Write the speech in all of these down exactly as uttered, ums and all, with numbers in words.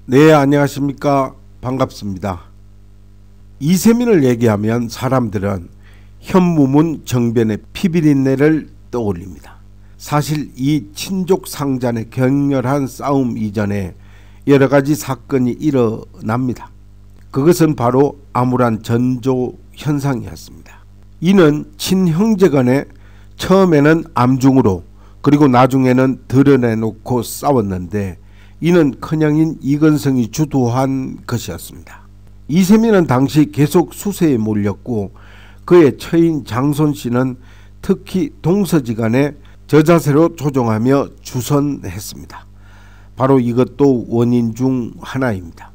네, 안녕하십니까. 반갑습니다. 이세민을 얘기하면 사람들은 현무문 정변의 피비린내를 떠올립니다. 사실 이 친족 상잔의 격렬한 싸움 이전에 여러가지 사건이 일어납니다. 그것은 바로 암울한 전조 현상이었습니다. 이는 친형제간에 처음에는 암중으로 그리고 나중에는 드러내놓고 싸웠는데 이는 큰형인 이건성이 주도한 것이었습니다. 이세민은 당시 계속 수세에 몰렸고 그의 처인 장손씨는 특히 동서지간에 저자세로 조종하며 주선했습니다. 바로 이것도 원인 중 하나입니다.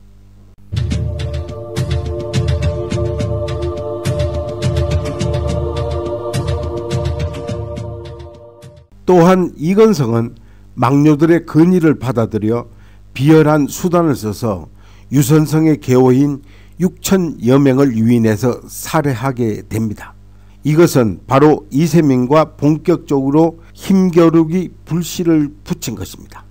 또한 이건성은 막료들의 건의를 받아들여 비열한 수단을 써서 유선성의 계호인 육천여 명을 유인해서 살해하게 됩니다. 이것은 바로 이세민과 본격적으로 힘겨루기 불씨를 붙인 것입니다.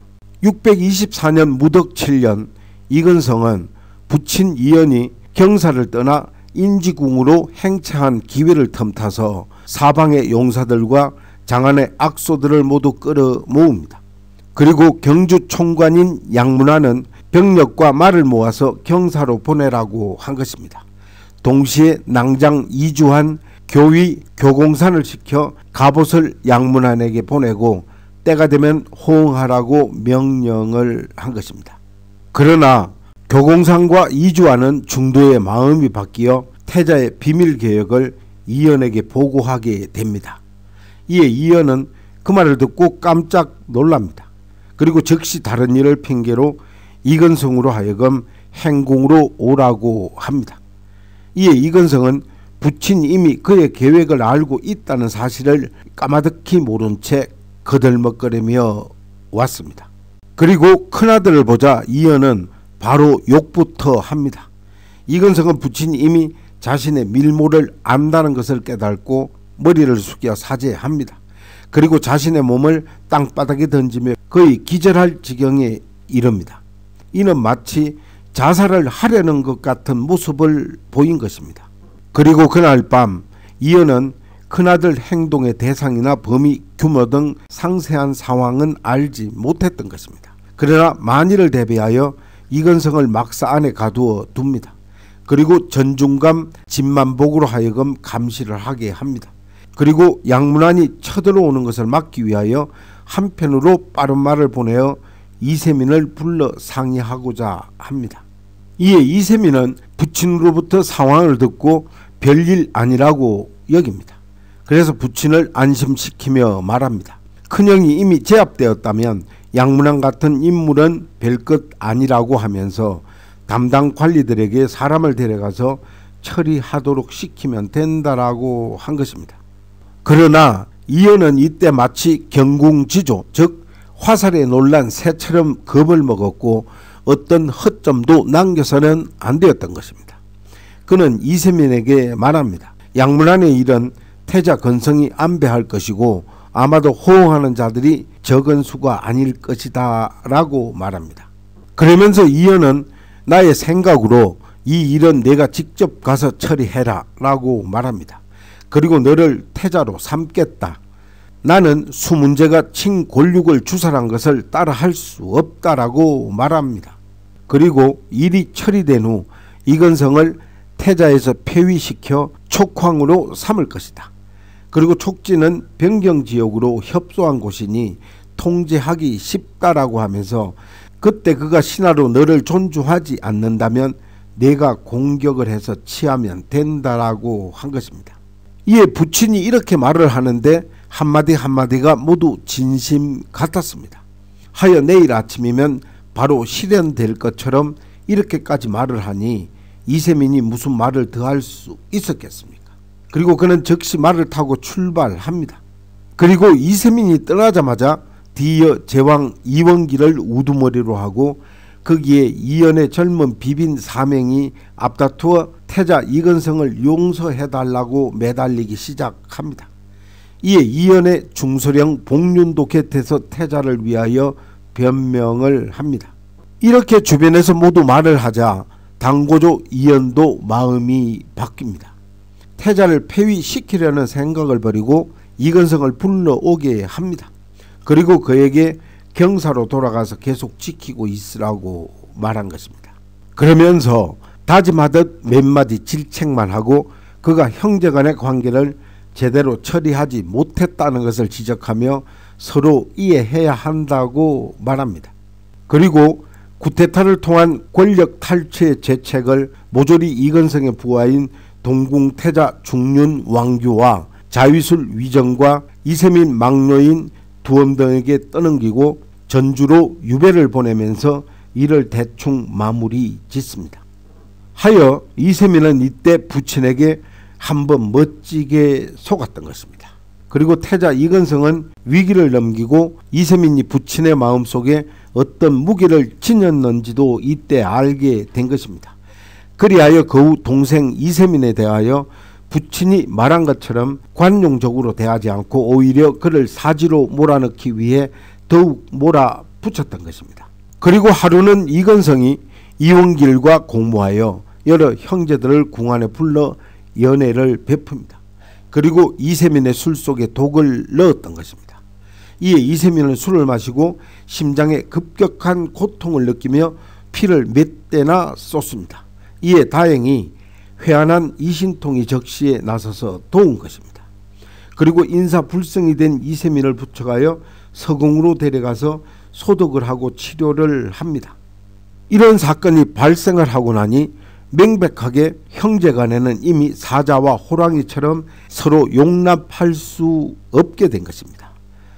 육백이십사 년 무덕 칠 년 이건성은 부친 이연이 경사를 떠나 인지궁으로 행차한 기회를 틈타서 사방의 용사들과 장안의 악소들을 모두 끌어 모읍니다. 그리고 경주 총관인 양문화는 병력과 말을 모아서 경사로 보내라고 한 것입니다. 동시에 낭장 이주한 교위 교공산을 시켜 갑옷을 양문환에게 보내고 때가 되면 호응하라고 명령을 한 것입니다. 그러나 교공산과 이주환은 중도의 마음이 바뀌어 태자의 비밀 계획을 이연에게 보고하게 됩니다. 이에 이연은 그 말을 듣고 깜짝 놀랍니다. 그리고 즉시 다른 일을 핑계로 이건성으로 하여금 행궁으로 오라고 합니다. 이에 이건성은 부친이 이미 그의 계획을 알고 있다는 사실을 까마득히 모른 채 거들먹거리며 왔습니다. 그리고 큰아들을 보자 이연은 바로 욕부터 합니다. 이건성은 부친이 이미 자신의 밀모를 안다는 것을 깨닫고 머리를 숙여 사죄합니다. 그리고 자신의 몸을 땅바닥에 던지며 거의 기절할 지경에 이릅니다. 이는 마치 자살을 하려는 것 같은 모습을 보인 것입니다. 그리고 그날 밤 이연은 큰아들 행동의 대상이나 범위, 규모 등 상세한 상황은 알지 못했던 것입니다. 그러나 만일을 대비하여 이건성을 막사 안에 가두어 둡니다. 그리고 전중감 진만복으로 하여금 감시를 하게 합니다. 그리고 양문환이 쳐들어오는 것을 막기 위하여 한편으로 빠른 말을 보내어 이세민을 불러 상의하고자 합니다. 이에 이세민은 부친으로부터 상황을 듣고 별일 아니라고 여깁니다. 그래서 부친을 안심시키며 말합니다. 큰형이 이미 제압되었다면 양문환 같은 인물은 별것 아니라고 하면서 담당 관리들에게 사람을 데려가서 처리하도록 시키면 된다라고 한 것입니다. 그러나 이연은 이때 마치 경궁지조, 즉 화살에 놀란 새처럼 겁을 먹었고 어떤 허점도 남겨서는 안 되었던 것입니다. 그는 이세민에게 말합니다. 양문환의 일은 태자 건성이 안배할 것이고 아마도 호응하는 자들이 적은 수가 아닐 것이다 라고 말합니다. 그러면서 이연은 나의 생각으로 이 일은 내가 직접 가서 처리해라 라고 말합니다. 그리고 너를 태자로 삼겠다. 나는 수문제가 친골육을 주살한 것을 따라 할 수 없다라고 말합니다. 그리고 일이 처리된 후 이건성을 태자에서 폐위시켜 촉황으로 삼을 것이다. 그리고 촉지는 변경지역으로 협소한 곳이니 통제하기 쉽다라고 하면서 그때 그가 신하로 너를 존중하지 않는다면 내가 공격을 해서 취하면 된다라고 한 것입니다. 이에 부친이 이렇게 말을 하는데 한마디 한마디가 모두 진심 같았습니다. 하여 내일 아침이면 바로 실현될 것처럼 이렇게까지 말을 하니 이세민이 무슨 말을 더 할 수 있었겠습니까? 그리고 그는 즉시 말을 타고 출발합니다. 그리고 이세민이 떠나자마자 뒤이어 제왕 이원기를 우두머리로 하고 거기에 이연의 젊은 비빈 사명이 앞다투어 태자 이건성을 용서해달라고 매달리기 시작합니다. 이에 이연의 중소령 복륜도 곁에서 태자를 위하여 변명을 합니다. 이렇게 주변에서 모두 말을 하자 당고조 이연도 마음이 바뀝니다. 태자를 폐위시키려는 생각을 버리고 이건성을 불러오게 합니다. 그리고 그에게 경사로 돌아가서 계속 지키고 있으라고 말한 것입니다. 그러면서 다짐하듯 몇 마디 질책만 하고 그가 형제간의 관계를 제대로 처리하지 못했다는 것을 지적하며 서로 이해해야 한다고 말합니다. 그리고 구테타를 통한 권력 탈취의 재책을 모조리 이건성의 부하인 동궁태자 중륜 왕규와 자위술 위정과 이세민 막노인 두엄 등에게 떠넘기고 전주로 유배를 보내면서 이를 대충 마무리 짓습니다. 하여 이세민은 이때 부친에게 한번 멋지게 속았던 것입니다. 그리고 태자 이건성은 위기를 넘기고 이세민이 부친의 마음속에 어떤 무기를 지녔는지도 이때 알게 된 것입니다. 그리하여 그 후 동생 이세민에 대하여 부친이 말한 것처럼 관용적으로 대하지 않고 오히려 그를 사지로 몰아넣기 위해 더욱 몰아붙였던 것입니다. 그리고 하루는 이건성이 이원길과 공모하여 여러 형제들을 궁안에 불러 연회를 베풉니다. 그리고 이세민의 술 속에 독을 넣었던 것입니다. 이에 이세민은 술을 마시고 심장에 급격한 고통을 느끼며 피를 몇 대나 쏟습니다. 이에 다행히 회한한 이신통이 적시에 나서서 도운 것입니다. 그리고 인사불성이 된 이세민을 부축하여 서궁으로 데려가서 소독을 하고 치료를 합니다. 이런 사건이 발생을 하고 나니 명백하게 형제간에는 이미 사자와 호랑이처럼 서로 용납할 수 없게 된 것입니다.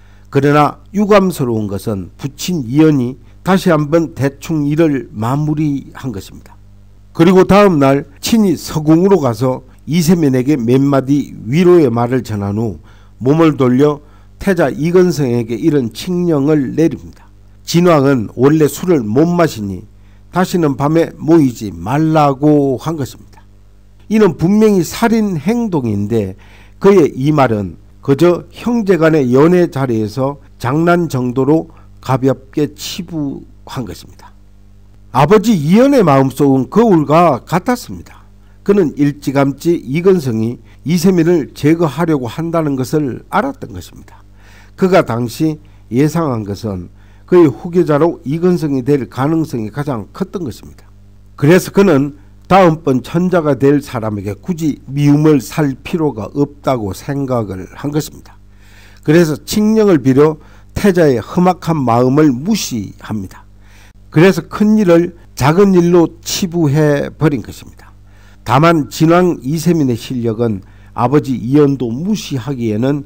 그러나 유감스러운 것은 부친 이연이 다시 한번 대충 일을 마무리한 것입니다. 그리고 다음 날 친히 서궁으로 가서 이세민에게 몇 마디 위로의 말을 전한 후 몸을 돌려 태자 이건성에게 이런 칙령을 내립니다. 진왕은 원래 술을 못 마시니 다시는 밤에 모이지 말라고 한 것입니다. 이는 분명히 살인 행동인데 그의 이 말은 그저 형제간의 연애 자리에서 장난 정도로 가볍게 치부한 것입니다. 아버지 이연의 마음속은 거울과 같았습니다. 그는 일찌감치 이건성이 이세민을 제거하려고 한다는 것을 알았던 것입니다. 그가 당시 예상한 것은 그의 후계자로 이건성이 될 가능성이 가장 컸던 것입니다. 그래서 그는 다음번 천자가 될 사람에게 굳이 미움을 살 필요가 없다고 생각을 한 것입니다. 그래서 칙령을 빌어 태자의 험악한 마음을 무시합니다. 그래서 큰 일을 작은 일로 치부해 버린 것입니다. 다만 진왕 이세민의 실력은 아버지 이연도 무시하기에는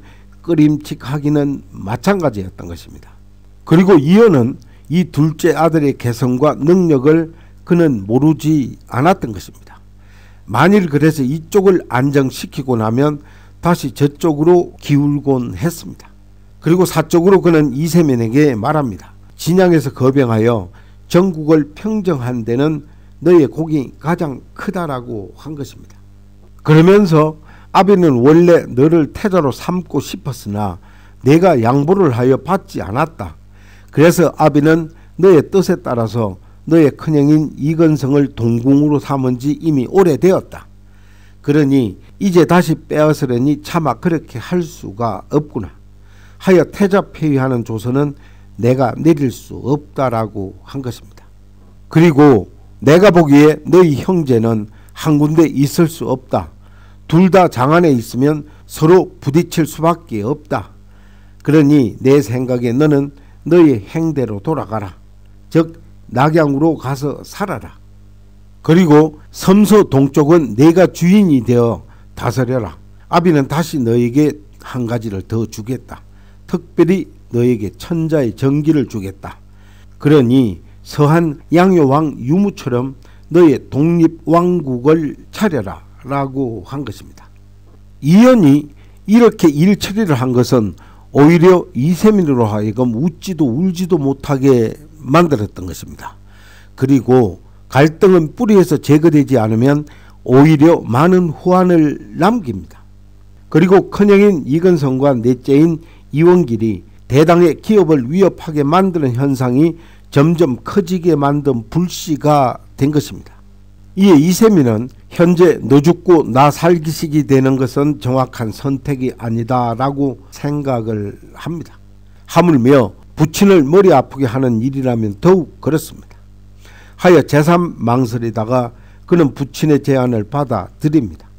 꺼림칙하기는 마찬가지였던 것입니다. 그리고 이연은 이 둘째 아들의 개성과 능력을 그는 모르지 않았던 것입니다. 만일 그래서 이쪽을 안정시키고 나면 다시 저쪽으로 기울곤 했습니다. 그리고 사적으로 그는 이세민에게 말합니다. 진양에서 거병하여 전국을 평정한 데는 너의 곡이 가장 크다라고 한 것입니다. 그러면서 아비는 원래 너를 태자로 삼고 싶었으나 내가 양보를 하여 받지 않았다. 그래서 아비는 너의 뜻에 따라서 너의 큰형인 이건성을 동궁으로 삼은 지 이미 오래되었다. 그러니 이제 다시 빼앗으려니 차마 그렇게 할 수가 없구나. 하여 태자 폐위하는 조서는 내가 내릴 수 없다라고 한 것입니다. 그리고 내가 보기에 너희 형제는 한 군데 있을 수 없다. 둘 다 장안에 있으면 서로 부딪힐 수밖에 없다. 그러니 내 생각에 너는 너의 행대로 돌아가라. 즉 낙양으로 가서 살아라. 그리고 섬서 동쪽은 내가 주인이 되어 다스려라. 아비는 다시 너에게 한 가지를 더 주겠다. 특별히 너에게 천자의 정기를 주겠다. 그러니 서한 양요왕 유무처럼 너의 독립왕국을 차려라 라고 한 것입니다. 이연이 이렇게 일 처리를 한 것은 오히려 이세민으로 하여금 웃지도 울지도 못하게 만들었던 것입니다. 그리고 갈등은 뿌리에서 제거되지 않으면 오히려 많은 후환을 남깁니다. 그리고 큰형인 이건성과 넷째인 이원길이 대당의 기업을 위협하게 만드는 현상이 점점 커지게 만든 불씨가 된 것입니다. 이에 이세민은 현재 너 죽고 나 살기식이 되는 것은 정확한 선택이 아니다라고 생각을 합니다. 하물며 부친을 머리 아프게 하는 일이라면 더욱 그렇습니다. 하여 재삼 망설이다가 그는 부친의 제안을 받아들입니다.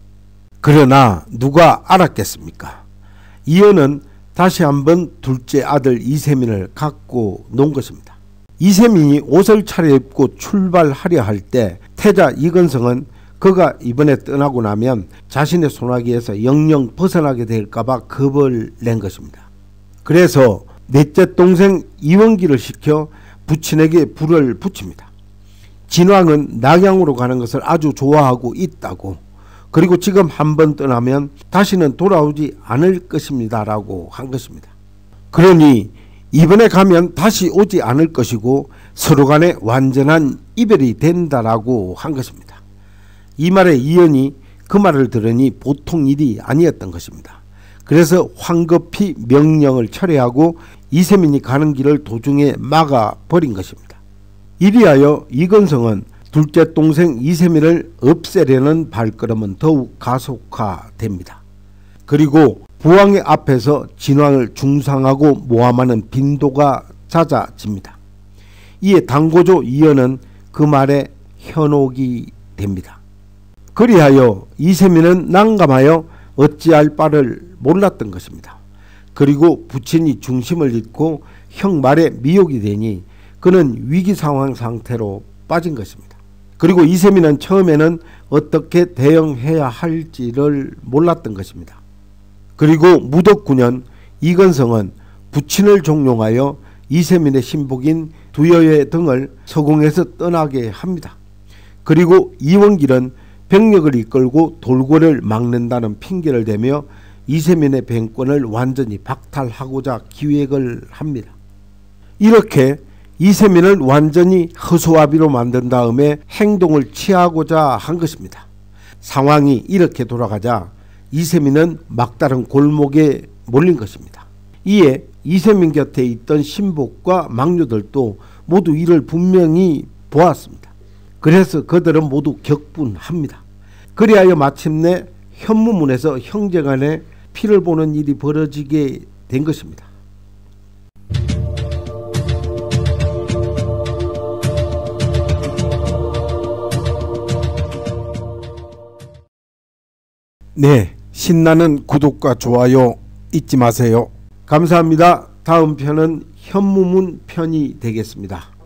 그러나 누가 알았겠습니까? 이연은 다시 한번 둘째 아들 이세민을 갖고 논 것입니다. 이세민이 옷을 차려입고 출발하려 할 때 태자 이건성은 그가 이번에 떠나고 나면 자신의 소나기에서 영영 벗어나게 될까봐 겁을 낸 것입니다. 그래서 넷째 동생 이원기를 시켜 부친에게 불을 붙입니다. 진왕은 낙양으로 가는 것을 아주 좋아하고 있다고, 그리고 지금 한번 떠나면 다시는 돌아오지 않을 것입니다 라고 한 것입니다. 그러니 이번에 가면 다시 오지 않을 것이고 서로 간에 완전한 이별이 된다라고 한 것입니다. 이 말에 이연이 그 말을 들으니 보통 일이 아니었던 것입니다. 그래서 황급히 명령을 철회하고 이세민이 가는 길을 도중에 막아버린 것입니다. 이리하여 이건성은 둘째 동생 이세민을 없애려는 발걸음은 더욱 가속화됩니다. 그리고 부왕의 앞에서 진왕을 중상하고 모함하는 빈도가 잦아집니다. 이에 당고조 이연은 그 말에 현혹이 됩니다. 그리하여 이세민은 난감하여 어찌할 바를 몰랐던 것입니다. 그리고 부친이 중심을 잃고 형 말에 미혹이 되니 그는 위기상황 상태로 빠진 것입니다. 그리고 이세민은 처음에는 어떻게 대응해야 할지를 몰랐던 것입니다. 그리고 무덕 구 년 이건성은 부친을 종용하여 이세민의 신복인 두여의 등을 서궁에서 떠나게 합니다. 그리고 이원길은 병력을 이끌고 돌궐을 막는다는 핑계를 대며 이세민의 뱅권을 완전히 박탈하고자 기획을 합니다. 이렇게 이세민을 완전히 허수아비로 만든 다음에 행동을 취하고자 한 것입니다. 상황이 이렇게 돌아가자 이세민은 막다른 골목에 몰린 것입니다. 이에 이세민 곁에 있던 신복과 막류들도 모두 이를 분명히 보았습니다. 그래서 그들은 모두 격분합니다. 그리하여 마침내 현무문에서 형제간에 피를 보는 일이 벌어지게 된 것입니다. 네, 신나는 구독과 좋아요 잊지 마세요. 감사합니다. 다음 편은 현무문 편이 되겠습니다.